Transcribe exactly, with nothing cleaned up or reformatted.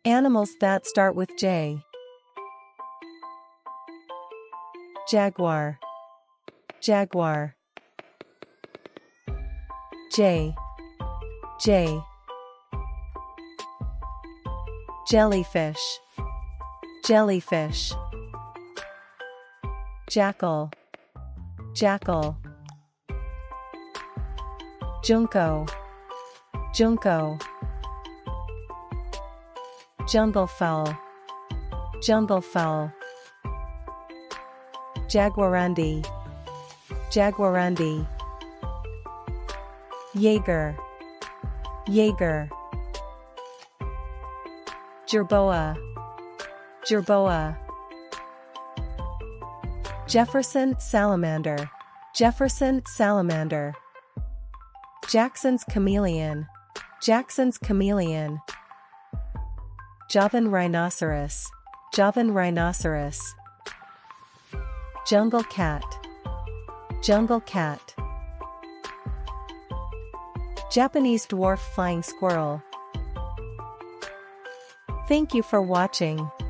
Animals that start with J. Jaguar, jaguar. J, J. Jellyfish, jellyfish. Jackal, jackal. Junco, junco. Junglefowl, junglefowl. Jaguarundi, jaguarundi. Jaeger, Jaeger. Jerboa, jerboa. Jefferson salamander, Jefferson salamander. Jackson's chameleon, Jackson's chameleon. Javan rhinoceros, Javan rhinoceros. Jungle cat, jungle cat. Japanese dwarf flying squirrel. Thank you for watching.